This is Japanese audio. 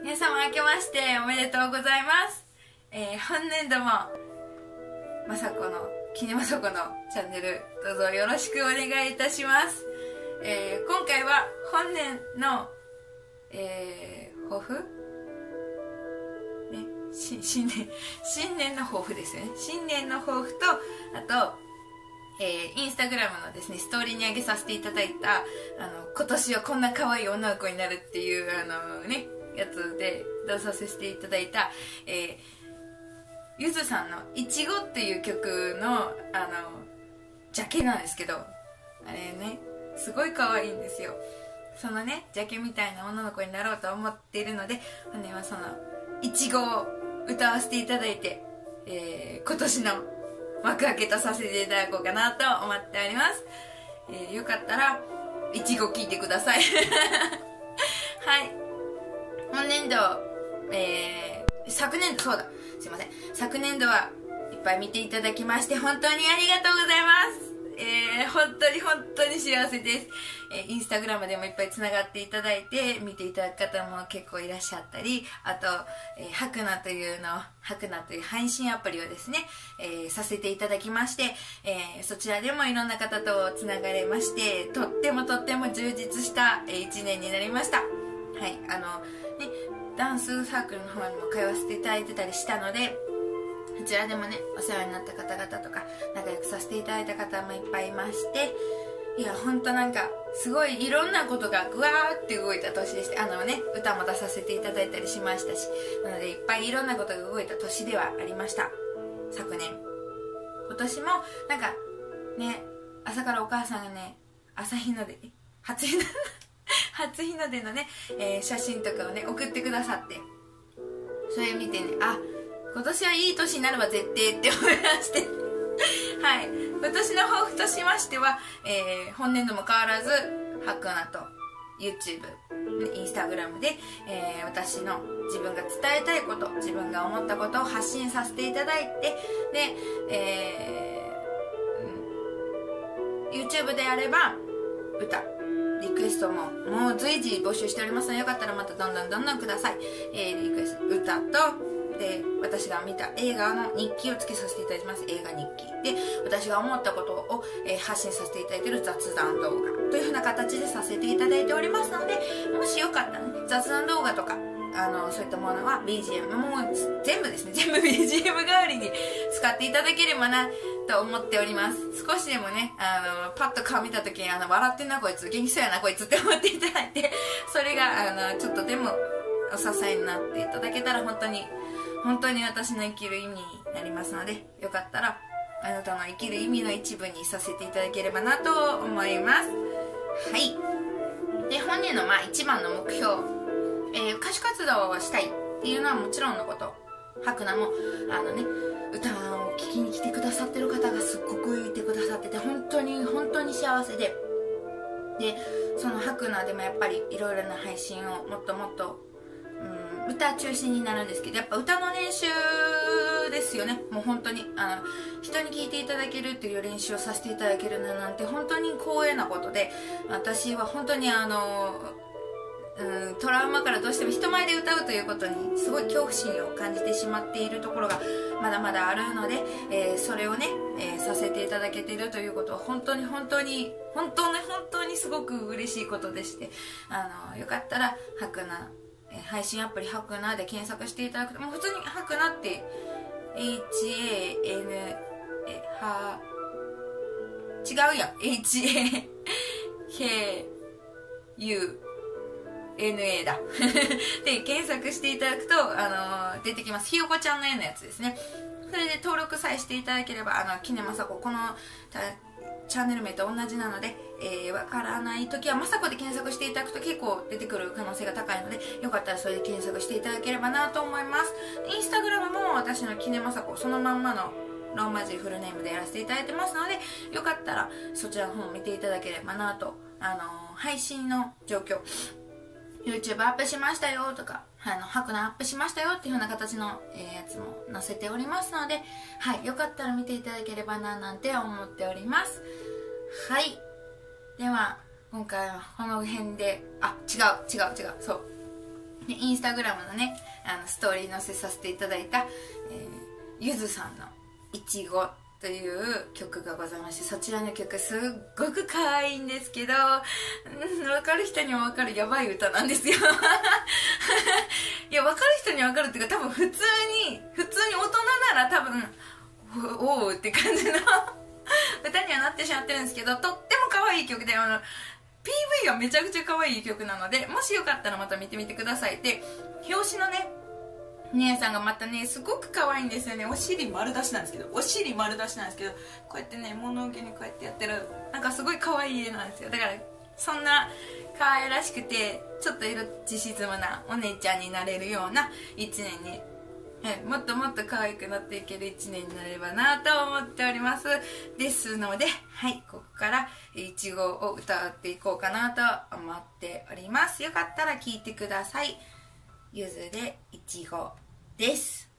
皆様明けましておめでとうございます。本年度もキネマサコのチャンネルどうぞよろしくお願いいたします。今回は本年の、抱負、ね、新年の抱負ですよね。新年の抱負と、あとインスタグラムのですねストーリーに上げさせていただいた今年はこんな可愛い女の子になるっていうやつで出させていただいた、ゆずさんのいちごっていう曲のジャケなんですけど、あれねすごい可愛いんですよ。そのねジャケみたいな女の子になろうと思っているので、本年はそのいちごを歌わせていただいて、今年の幕開けとさせていただこうかなと思っております。よかったらいちご聴いてくださいはい、本年度、昨年度、そうだ、すいません、昨年度はいっぱい見ていただきまして本当にありがとうございます。本当に幸せです。インスタグラムでもいっぱいつながっていただいて見ていただく方も結構いらっしゃったり、あと、ハクナという配信アプリをですね、させていただきまして、そちらでもいろんな方とつながれまして、とっても充実した、1年になりました。はい、ダンスサークルの方にも通わせていただいてたりしたので、こちらでもねお世話になった方々とか仲良くさせていただいた方もいっぱいいまして、いやほんとすごいいろんなことがぐわーって動いた年でして、歌も出させていただいたりしましたし、なのでいっぱいいろんなことが動いた年ではありました。昨年今年も朝からお母さんがね初日の出のね、写真とかをね送ってくださって、それ見てね、今年はいい年になるわ絶対って思いましてはい、今年の抱負としましては、本年度も変わらずハクナと YouTube、インスタグラムで、私の自分が伝えたいこと、自分が思ったことを発信させていただいて、で、YouTube であれば歌リクエストもう随時募集しておりますので、よかったらまたどんどんください。リクエスト歌とで私が見た映画の日記をつけさせていただきます。映画日記で私が思ったことを、発信させていただいている雑談動画というふうな形でさせていただいておりますので、もしよかったらね雑談動画とかそういったものは BGM もう全部ですね、全部 BGM 代わりに使っていただければなと思っております。少しでもねパッと顔見た時に笑ってんなこいつ、元気そうやなこいつって思っていただいて、それがちょっとでもお支えになっていただけたら本当に私の生きる意味になりますので、よかったらあなたの生きる意味の一部にさせていただければなと思います。はい。で、本年の一番の目標、歌手活動をしたいっていうのはもちろんのこと、ハクナも歌を聴きに来てくださってる方がすっごくいてくださってて、本当に幸せで、そのハクナでもやっぱりいろいろな配信をもっと歌中心になるんですけど、やっぱ歌の練習ですよね。もう本当に人に聞いていただけるっていう練習をさせていただけるなんて本当に光栄なことで、私は本当にトラウマからどうしても人前で歌うということにすごい恐怖心を感じてしまっているところがまだまだあるので、それをね、させていただけているということは本当にすごく嬉しいことでして、よかったらハクナ配信アプリハクナで検索していただくと、もう普通にハクナって HANA 違うやん HAKUNA だで検索していただくと出てきます。ひよこちゃんの絵のやつですね。それで登録さえしていただければキネマサコ、このチャンネル名と同じなので、わからないときはまさこで検索していただくと結構出てくる可能性が高いので、よかったらそれで検索していただければなと思います。インスタグラムも私のキネマサコそのまんまのローマ字フルネームでやらせていただいてますので、よかったらそちらの方を見ていただければなと。配信の状況、 YouTube アップしましたよとかハクナアップしましたよっていう風な形の、やつも載せておりますので、はい、よかったら見ていただければななんて思っております。はい、では今回はこの辺で違うそうでインスタグラムのねストーリー載せさせていただいた、ゆずさんの「いちご」という曲がございまして、そちらの曲すっごく可愛いんですけど、分かる人には分かるやばい歌なんですよいや分かる人には分かるっていうか、多分普通に大人なら多分おおって感じの歌にはなってしまってるんですけど、とっても可愛い曲で、PV がめちゃくちゃ可愛い曲なので、もしよかったらまた見てみてください。で表紙のね姉さんがまたねすごく可愛いんですよね。お尻丸出しなんですけど、こうやってね物置にこうやってやってる、なんかすごい可愛い絵なんですよ。だからそんな可愛らしくてちょっと色地沈むなお姉ちゃんになれるような1年に、もっともっと可愛くなっていける1年になればなと思っております。ですので、ここからいちごを歌っていこうかなと思っております。よかったら聴いてください。ゆずでいちごです。